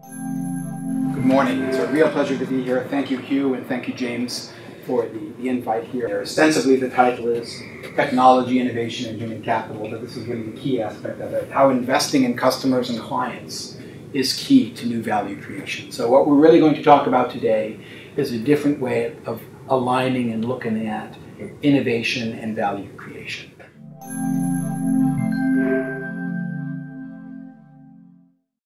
Good morning. It's a real pleasure to be here. Thank you, Hugh, and thank you, James, for the invite here. Ostensibly, the title is Technology, Innovation, and Human Capital, but this is really the key aspect of it, how investing in customers and clients is key to new value creation. So what we're really going to talk about today is a different way of aligning and looking at innovation and value creation.